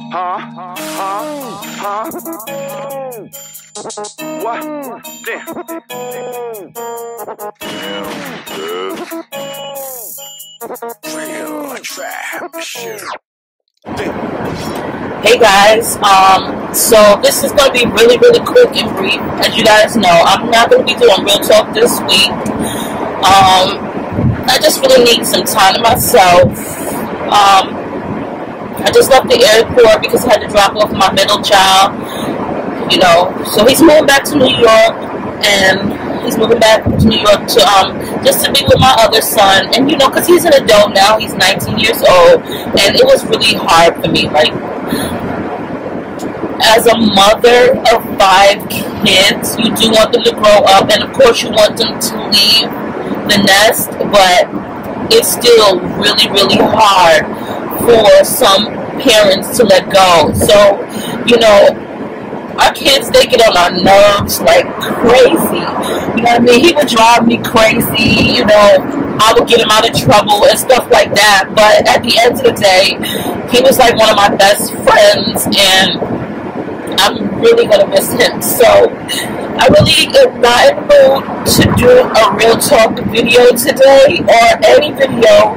What? Damn. Real trap shit. Hey guys, so this is gonna be really quick and brief. As you guys know, I'm not gonna be doing real talk this week. I just really need some time to myself. I just left the airport because I had to drop off my middle child. You know, so he's moving back to New York, and he's moving back to New York to just to be with my other son. And you know, because he's an adult now, he's 19 years old, and it was really hard for me. Like, as a mother of 5 kids, you do want them to grow up, and of course you want them to leave the nest, but it's still really hard for some parents to let go. So, you know, our kids, they get on our nerves like crazy. You know what I mean? He would drive me crazy. You know, I would get him out of trouble and stuff like that. But at the end of the day, he was like one of my best friends, and I'm really going to miss him. So I really am not in the mood to do a real talk video today or any video.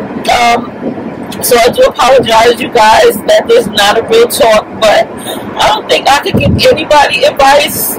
So I do apologize, you guys, that there's not a real talk, but I don't think I could give anybody advice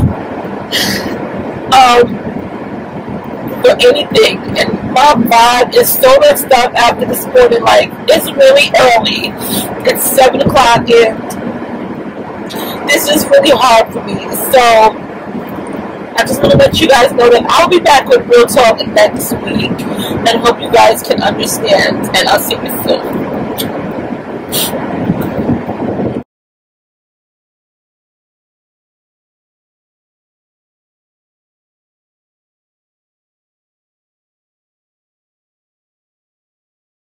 for anything. And my vibe is so messed up after this morning. Like, it's really early. It's 7 o'clock, and this is really hard for me. So I just want to let you guys know that I'll be back with Real Talk next week, and hope you guys can understand, and I'll see you soon.